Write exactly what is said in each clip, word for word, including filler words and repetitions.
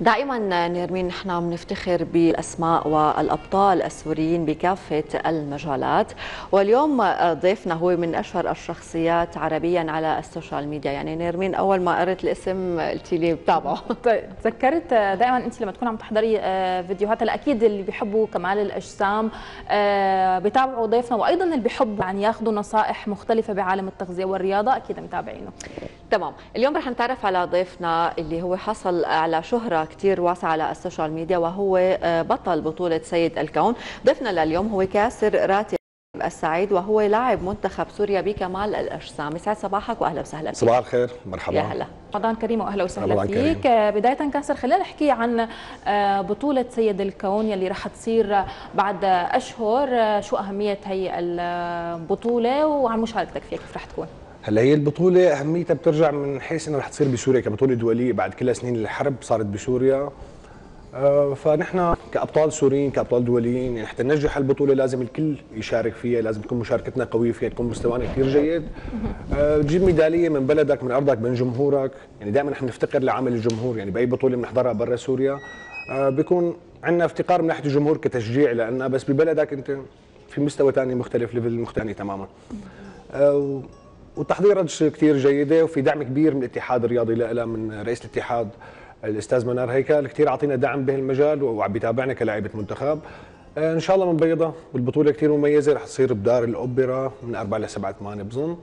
دائما نرمين نحن بنفتخر بالاسماء والابطال السوريين بكافه المجالات، واليوم ضيفنا هو من اشهر الشخصيات عربيا على السوشيال ميديا. يعني نرمين اول ما قرأت الاسم قلتي لي بتابعه. تذكرت دائما انت لما تكون عم تحضري فيديوهات، هلا اكيد اللي بيحبوا كمال الاجسام بيتابعوا ضيفنا، وايضا اللي بيحبوا يعني ياخذوا نصائح مختلفه بعالم التغذيه والرياضه اكيد متابعينه. تمام، اليوم رح نتعرف على ضيفنا اللي هو حصل على شهرة كتير واسعة على السوشيال ميديا، وهو بطل بطولة سيد الكون. ضيفنا لليوم هو كاسر راتب السعيد، وهو لاعب منتخب سوريا بكمال الأجسام. يسعد صباحك وأهلا وسهلا فيك. صباح الخير، مرحبا. يا هلا، رمضان كريم واهلا وسهلا فيك. بدايه كاسر، خلينا نحكي عن بطوله سيد الكون يلي رح تصير بعد اشهر. شو اهميه هي البطوله وعن مشاركتك فيها كيف رح تكون؟ هلا هي البطوله اهميتها بترجع من حيث انها رح تصير بسوريا كبطوله دوليه بعد كل سنين الحرب صارت بسوريا. آه فنحن كابطال سوريين كابطال دوليين يعني حتى ننجح البطوله لازم الكل يشارك فيها، لازم تكون مشاركتنا قويه فيها، تكون مستوانا كثير جيد. آه تجيب ميداليه من بلدك، من ارضك، من جمهورك. يعني دائما نحن نفتقر لعمل الجمهور، يعني باي بطوله بنحضرها برا سوريا آه بيكون عندنا افتقار من ناحيه الجمهور كتشجيع لنا، بس ببلدك انت في مستوى ثاني مختلف، ليفل مختلف تماما. آه والتحضيرات كثير جيده، وفي دعم كبير من الاتحاد الرياضي لها، من رئيس الاتحاد الاستاذ منار هيكل كثير عطينا دعم بهالمجال وعم بيتابعنا كلاعيبه منتخب. ان شاء الله من بيضه، والبطوله كثير مميزه رح تصير بدار الاوبرا من أربعة ل سبعة ثمانية بظن.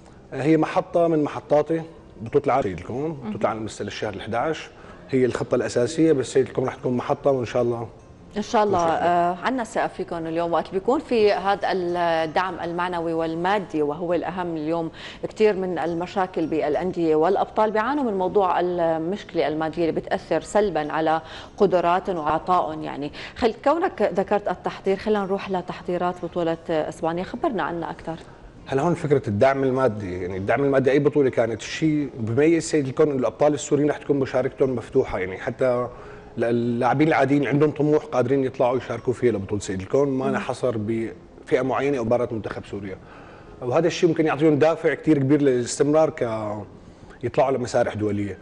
هي محطه من محطاتي بطوله العالم سيد الكون، بطوله العالم لسه للشهر الأحد عشر، هي الخطه الاساسيه، بس سيد الكون رح تكون محطه وان شاء الله ان شاء الله. آه عندنا ثقه فيكم اليوم وقت بيكون في هذا الدعم المعنوي والمادي، وهو الاهم. اليوم كثير من المشاكل بالانديه والابطال بيعانوا من موضوع المشكله الماديه اللي بتاثر سلبا على قدراتهم وعطائهم. يعني خل كونك ذكرت التحضير، خلينا نروح لتحضيرات بطوله اسبانيا، خبرنا عنها اكثر. هلا هون فكره الدعم المادي، يعني الدعم المادي اي بطوله كانت الشيء بميز سيد الكون انه الابطال السوريين رح تكون مشاركتهم مفتوحه، يعني حتى اللاعبين العاديين عندهم طموح قادرين يطلعوا يشاركوا فيها لبطوله سيد الكون، ما انحصر بفئه معينه او مباراه منتخب سوريا. وهذا الشيء ممكن يعطيهم دافع كثير كبير للاستمرار ك يطلعوا لمسارح دوليه.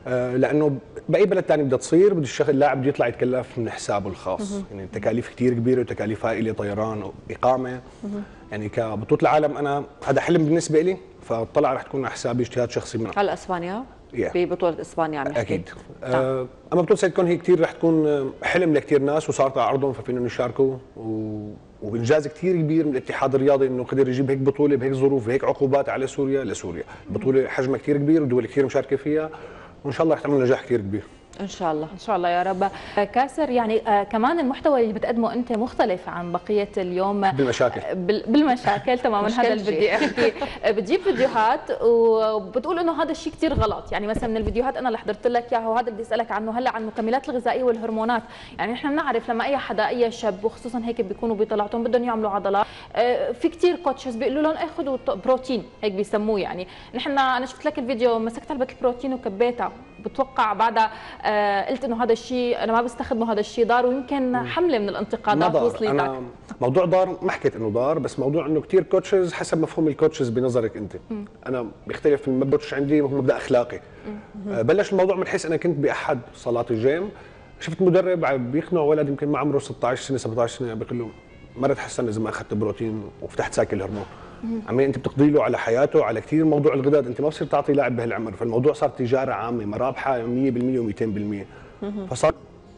لانه باي بلد ثاني بدها تصير بده الشغل اللاعب بده يطلع يتكلف من حسابه الخاص، يعني تكاليف كثير كبيره وتكاليف هائله، طيران واقامه. يعني كبطوله العالم انا هذا حلم بالنسبه لي، فطلع رح تكون على حسابي اجتهاد شخصي من على اسبانيا. yeah. ببطوله اسبانيا عم نحكي اكيد. آه اما بطوله سيد الكون هي كثير رح تكون حلم لكثير ناس، وصارت على ارضهم ففينا يشاركوا، و... وانجاز كثير كبير من الاتحاد الرياضي انه قدر يجيب هيك بطوله بهيك ظروف بهيك عقوبات على سوريا لسوريا. بطوله حجمها كثير كبير ودول كثير مشاركه فيها، وان شاء الله رح تعمل نجاح كثير كبير ان شاء الله. ان شاء الله يا رب. كاسر، يعني آه كمان المحتوى اللي بتقدمه انت مختلف عن بقيه اليوم. بالمشاكل بالمشاكل تماما، هذا اللي بدي احكي. بتجيب فيديوهات وبتقول انه هذا الشيء كثير غلط. يعني مثلا من الفيديوهات انا اللي حضرت لك اياها وهذا اللي بدي اسالك عنه هلا، عن المكملات الغذائيه والهرمونات. يعني نحن بنعرف لما اي حدا اي شاب وخصوصا هيك بيكونوا بطلعتهم بدهم يعملوا عضلات، آه في كثير كوتشز بيقولوا لهم اخذوا بروتين، هيك بيسموه. يعني نحن انا شفت لك الفيديو مسكت علبه البروتين وكبيتها، بتوقع بعدها آه قلت انه هذا الشيء انا ما بستخدمه، هذا الشيء ضار، ويمكن حمله من الانتقادات وصلتك. انا موضوع ضار ما حكيت انه ضار، بس موضوع انه كثير كوتشز حسب مفهوم الكوتشز بنظرك انت. مم. انا بيختلف المبدا عندي، مبدا اخلاقي. آه بلش الموضوع من حيث انا كنت باحد صالات الجيم، شفت مدرب بيقنع ولد يمكن ما عمره ستة عشر سنه سبعة عشر سنه، بيقول له ما تحسن اذا ما اخذت بروتين وفتحت ساكل الهرمون. عمين انت بتقضي له على حياته، على كثير موضوع الغداد، انت ما بصير تعطي لاعب بهالعمر، فالموضوع صار تجاره عامه مرابحه مية بالمية ومئتين بالمئة. فصار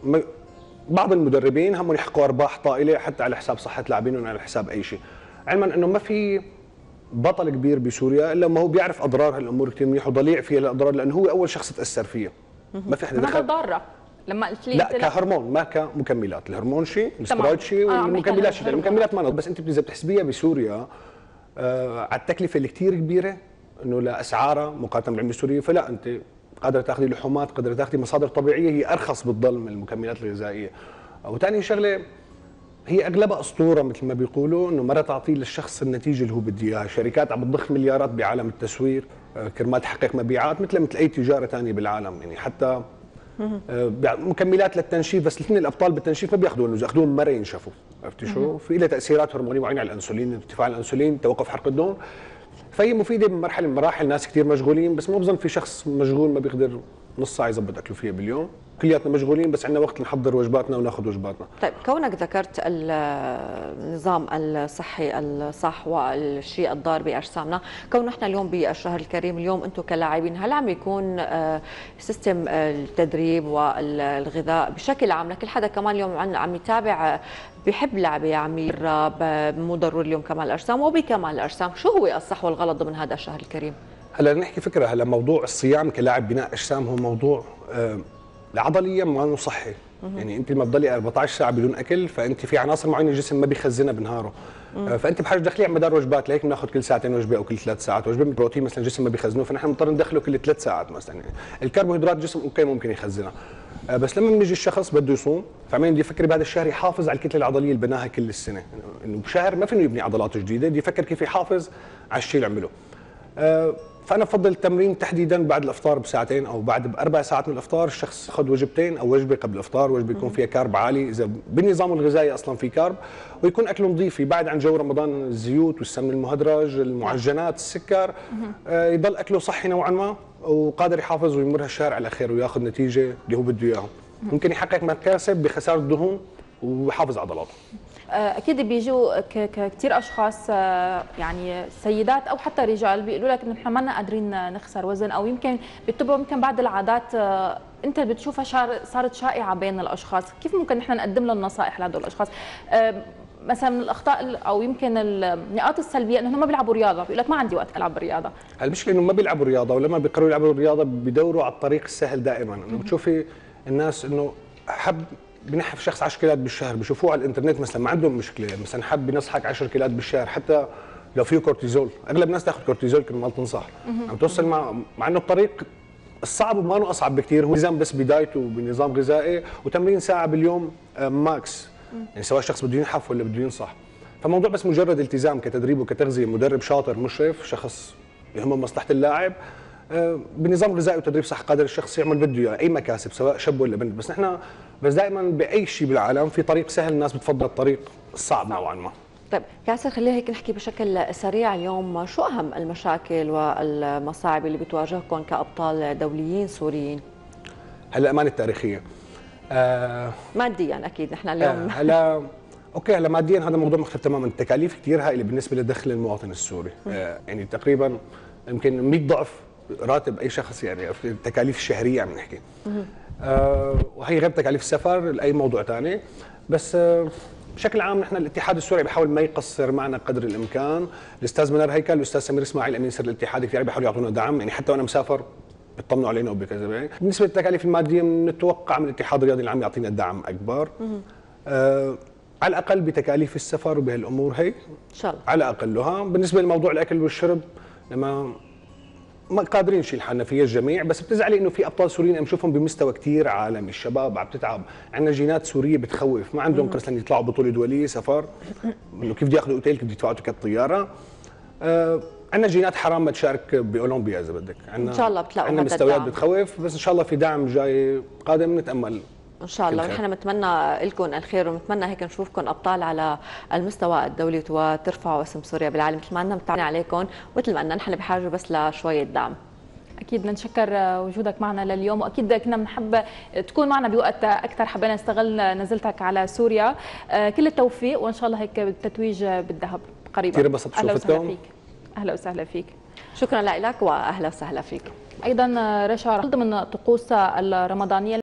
بعض المدربين همهم يحققوا ارباح طائله حتى على حساب صحه لاعبينهم، على حساب اي شيء، علما انه ما في بطل كبير بسوريا الا ما هو بيعرف اضرار هالامور كثير منيح وضليع فيها الاضرار، لانه هو اول شخص تاثر فيها. ما في حدا دخل ضاره لما قلت لي لا كهرمون ما كمكملات. الهرمون شيء، الاسترويد شيء، والمكملات شيء. المكملات ما، بس انت اذا بتحسبيها بسوريا آه على التكلفه اللي كثير كبيره انه لاسعارها مقارنه بالعمله السوريه، فلا انت قادره تاخذي لحومات، قادره تاخذي مصادر طبيعيه هي ارخص بتضل من المكملات الغذائيه. وثاني شغله هي اغلبها اسطوره مثل ما بيقولوا، انه مره تعطي للشخص النتيجه اللي هو بده اياها. شركات عم بتضخ مليارات بعالم التسوير آه كرمال تحقق مبيعات مثل مثل اي تجاره ثانيه بالعالم. يعني حتى آه مكملات للتنشيف، بس الاثنين الابطال بالتنشيف ما بياخذون، بياخذون مره ينشفوا. عرفتي شو؟ في لها تاثيرات هرمونيه معينه على الانسولين، ارتفاع الانسولين، توقف حرق الدهون. فهي مفيده بمرحله من المراحل، ناس كثير مشغولين، بس مو بظن في شخص مشغول ما بيقدر نص ساعه يظبط اكله فيها باليوم. كلياتنا مشغولين بس عندنا وقت نحضر وجباتنا وناخذ وجباتنا. طيب كونك ذكرت النظام الصحي الصح والشيء الضار باجسامنا، كون نحن اليوم بالشهر الكريم، اليوم انتم كلاعبين هل عم يكون سيستم التدريب والغذاء بشكل عام لكل حدا كمان اليوم عم يتابع بحب لعبه عم يجرب مو ضروري اليوم كمال الاجسام وبكمال الاجسام، شو هو الصح والغلط ضمن هذا الشهر الكريم؟ هلا نحكي فكره، هلا موضوع الصيام كلاعب بناء اجسام هو موضوع آه عضليا ما صحي. يعني انت لما بتضلي أربعة عشر ساعه بدون اكل فانت في عناصر معينه الجسم ما بيخزنها بنهاره، آه فانت بحاجه تدخليه على مدار وجبات، لهيك بناخذ كل ساعتين وجبه او كل ثلاث ساعات وجبه من البروتين مثلا الجسم ما بيخزنه، فنحن بنضطر ندخله كل ثلاث ساعات مثلا. يعني الكربوهيدرات الجسم اوكي ممكن يخزنها، آه بس لما بيجي الشخص بده يصوم فعمين بده يفكر بهذا الشهر يحافظ على الكتله العضليه اللي بناها كل السنه، انه بشهر ما فينه يبني عضلات جديده، بده يفكر كيف يحافظ على الشيء اللي عمله. آه فانا بفضل التمرين تحديدا بعد الافطار بساعتين او بعد باربع ساعات من الافطار، الشخص ياخذ وجبتين او وجبه قبل الافطار، وجبه يكون فيها كارب عالي اذا بالنظام الغذائي اصلا في كارب، ويكون اكله نظيف يبعد عن جو رمضان الزيوت والسمن المهدرج المعجنات السكر، آه يضل اكله صحي نوعا ما وقادر يحافظ ويمر هالشهر على خير وياخذ نتيجه اللي هو بده اياها، ممكن يحقق مكاسب بخساره الدهون ويحافظ عضلاته. اكيد بيجوا كثير اشخاص يعني سيدات او حتى رجال بيقولوا لك انه احنا ما قادرين نخسر وزن، او يمكن بيتبعوا يمكن بعض العادات انت بتشوفها صارت شائعه بين الاشخاص، كيف ممكن نحن نقدم لهم نصائح لهدول الاشخاص؟ مثلا من الاخطاء او يمكن النقاط السلبيه انهم ما بيلعبوا رياضه، بيقول لك ما عندي وقت العب رياضه. المشكله انه ما بيلعبوا رياضه، ولما بيقرروا يلعبوا رياضه بدوروا على الطريق السهل دائما، انه بتشوفي الناس انه حب بنحف شخص عشر كيلات بالشهر، بشوفوه على الانترنت مثلا ما عندهم مشكله، مثلا حب ينصحك عشر كيلات بالشهر حتى لو فيه كورتيزول، اغلب الناس تاخذ كورتيزول كرمال تنصح، عم توصل مع مع انه الطريق الصعب وما انه اصعب بكثير، هو نظام بس بدايته بنظام غذائي وتمرين ساعه باليوم ماكس، يعني سواء الشخص بده ينحف ولا بده ينصح، فموضوع بس مجرد التزام كتدريب وكتغذيه، مدرب شاطر مشرف شخص يهمه مصلحه اللاعب، بنظام غذائي وتدريب صح قادر الشخص يعمل بده اياه اي مكاسب سواء شاب ولا بنت، بس نحن بس دائما باي شيء بالعالم في طريق سهل، الناس بتفضل الطريق الصعب نوعا ما. طيب كاسر خلينا هيك نحكي بشكل سريع اليوم، شو اهم المشاكل والمصاعب اللي بتواجهكم كابطال دوليين سوريين؟ هلا الامانه التاريخيه. آه ماديا اكيد نحن اليوم آه هلا اوكي هلا ماديا هذا موضوع مختلف تماما، التكاليف كثير هائله بالنسبه لدخل المواطن السوري، آه يعني تقريبا يمكن مئة ضعف راتب اي شخص، يعني في التكاليف الشهريه عم نحكي. آه وهي غير تكاليف السفر لاي موضوع ثاني، بس آه بشكل عام نحن الاتحاد السوري بيحاول ما يقصر معنا قدر الامكان، الاستاذ منار هيكل والاستاذ سمير اسماعيل امين سر الاتحاد كثير بيحاولوا يعطونا دعم، يعني حتى وانا مسافر بيطمنوا علينا وبكذا. يعني بالنسبه للتكاليف الماديه بنتوقع من الاتحاد الرياضي العام يعطينا دعم اكبر. آه على الاقل بتكاليف السفر وبهالامور هي ان شاء الله على اقلها. بالنسبه لموضوع الاكل والشرب لما ما قادرين نشيل حالنا فيه الجميع، بس بتزعلي انه في ابطال سوريين بنشوفهم بمستوى كثير عالمي، الشباب عم تتعب، عندنا جينات سوريه بتخوف، ما عندهم مثلا يطلعوا بطوله دوليه سفر انه كيف بده ياخذوا اوتيل كيف بده يدفعوا تكت طياره. آه عندنا جينات حرام ما تشارك باولمبيا اذا بدك، ان شاء الله بتلاقوا عندنا مستويات بتخوف، بس ان شاء الله في دعم جاي قادم نتامل ان شاء الله، ونحن بنتمنى لكم الخير ونتمنى هيك نشوفكم ابطال على المستوى الدولي وترفعوا اسم سوريا بالعالم مثل ما عندنا متابعين عليكم، مثل ما قلنا نحن بحاجه بس لشويه دعم. اكيد بدنا نشكر وجودك معنا لليوم، واكيد كنا بنحب تكون معنا بوقت اكثر، حبينا نستغل نزلتك على سوريا، كل التوفيق وان شاء الله هيك بالتتويج بالذهب قريبا. كثير انبسطت شوفتكم. اهلا وسهلا فيك. شكرا لك واهلا وسهلا فيك. ايضا رشا ضمن طقوس الرمضانيه